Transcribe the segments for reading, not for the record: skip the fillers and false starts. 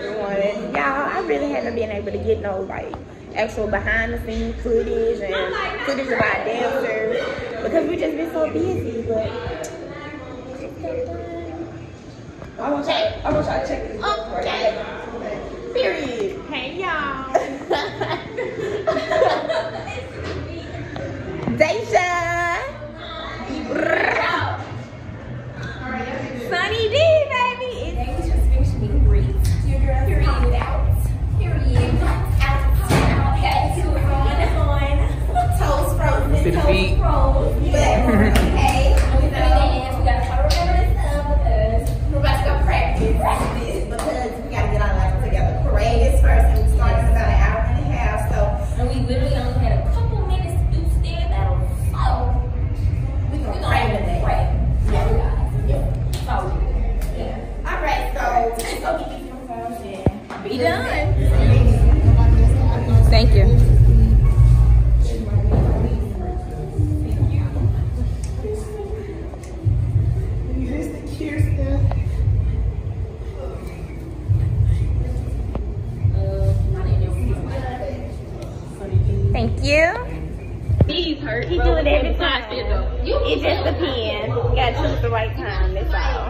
everyone. Y'all, I really haven't been able to get no like actual behind the scenes footage and footage of our dancers because we just been so busy, but I'm gonna try to check this out. Okay. Period. Hey y'all. Deja. Sunny D, baby. It's just finished being brief. Your girl period out. Period. Out. Head to on. Toes frozen. Toes frozen. Okay. We gotta remember this stuff because we're about to go practice because we gotta get our life together. Parade is first, and we started in about an hour and a half. So, and we literally only had a couple minutes to stand battle. So we gonna pray today. Pray. Yeah, we got it. Yeah. All right, so let's go get these phones and Be done. Thank you. Thank you. these hurt. He do it every time. It just depends. You gotta choose the right time, that's all.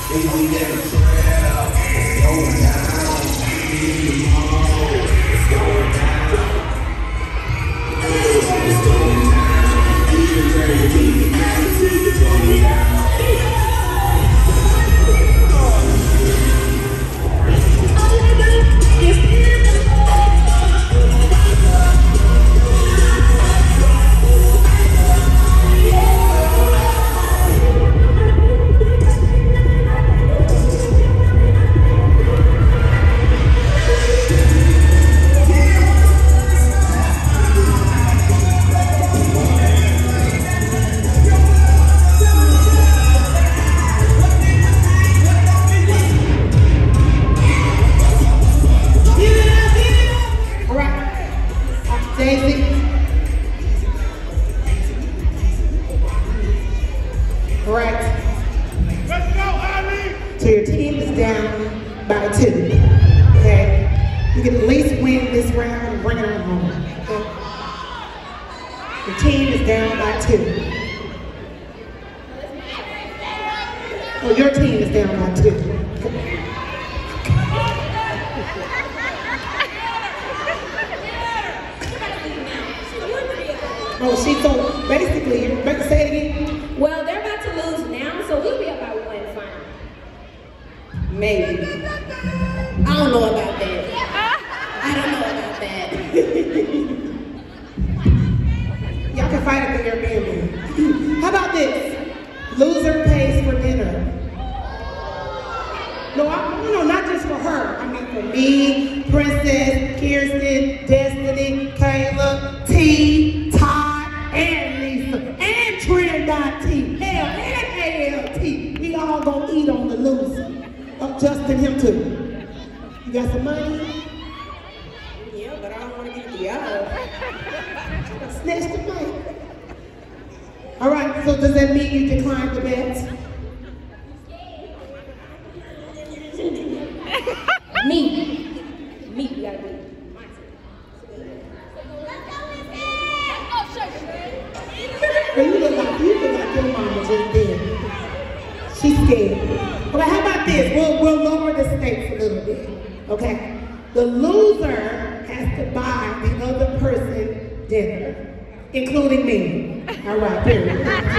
Including me. All right, period.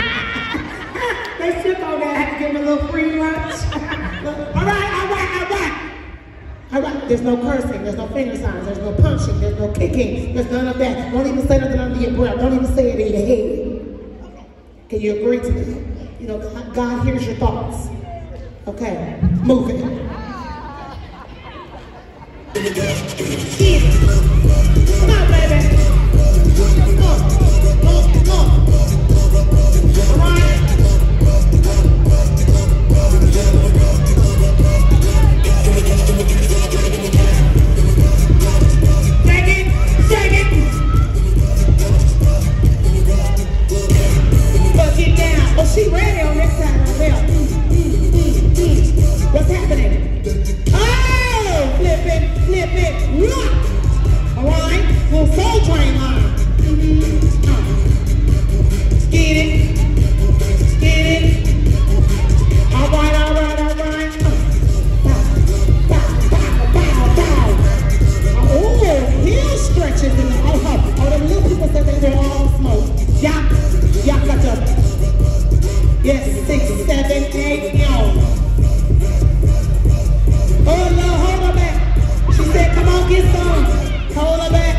They shook on that. I had to give them a little free lunch. All right. There's no cursing. There's no finger signs. There's no punching. There's no kicking. There's none of that. Don't even say nothing under your breath. Don't even say it in your head. Can you agree to that? You know, God hears your thoughts. Okay, move it. Come on, baby. She ready on this side of the belt. What's happening? Oh, flip it, rock. All right, little soul train line. Get it. All right. Bow. Oh, heel stretches in the oh, them little people said they're all smoke. Y'all got to. Yes, 6, 7, 8, yo. Oh, no, hold her back. She said, come on, get some. Hold her back.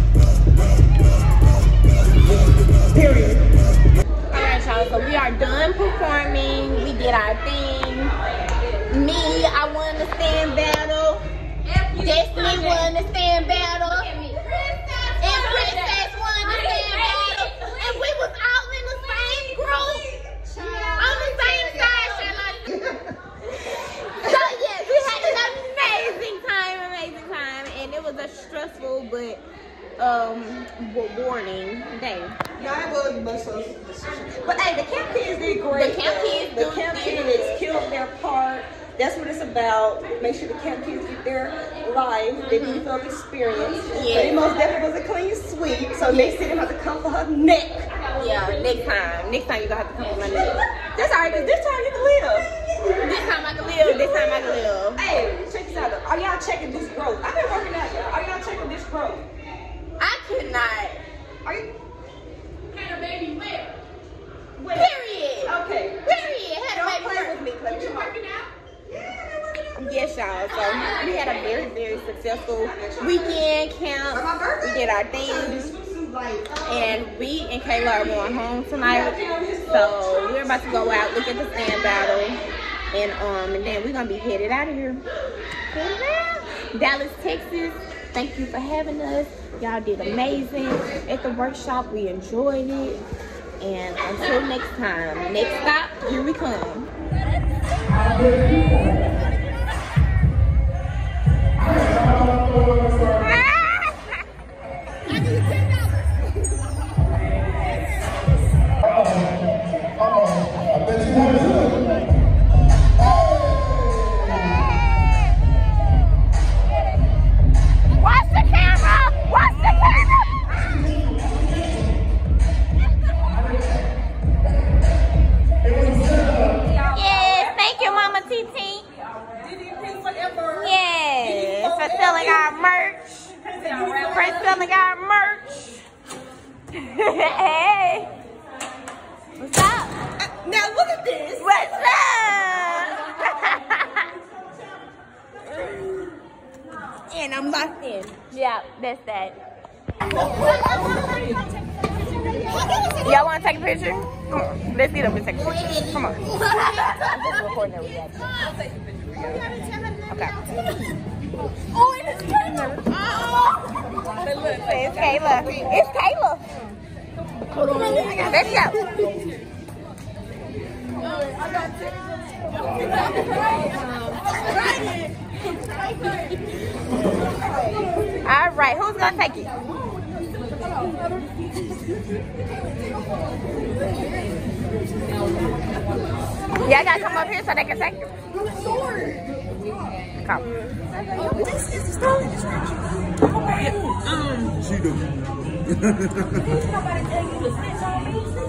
Period. All right, y'all, so we are done performing. We did our thing. Me, I won the stand battle. Destiny won the stand battle. And Princess won the stand battle. And we was all in the same group. On the same side, Sherlock. So yes, we had an amazing time, and it was a stressful but rewarding day. No, it was much so. But hey, the camp kids did great. The camp kids killed their part. That's what it's about. Make sure the camp kids get their life, their beautiful experience. Yeah. So it most definitely was a clean sweep. So next time, have to come for her neck. Yeah, next time you're gonna have to come for my neck. That's alright, because this time you can live. This time I can live. time I live. Hey, check this out. Are y'all checking this growth? I've been working out, y'all. Are y'all checking this growth? I could not. Are you? Had a baby where? Period. Okay. Period. Had a Don't baby. play with me, play with You your working out? Yes, y'all. So we had a very, very successful weekend camp. We did our thing. And we and Kayla are going home tonight. So we're about to go out, look at the stand battle. And then we're gonna be headed out of here. Dallas, Texas. Thank you for having us. Y'all did amazing at the workshop. We enjoyed it. And until next time, next stop, here we come. Selling our merch. For selling our merch. Hey. What's up? Now look at this. What's up? And I'm locked in. Yeah, that's that. Y'all want to take a picture? Come on. Let's get up and take a picture. Come on. I'm just recording that reaction. I'll take a picture for you. Okay. Oh, it's Kayla. Oh. It's Kayla. It's Kayla. Hold on. Let's go. All right. Who's going to take it? Yeah, I got to come up here so they can take it. Come. She do.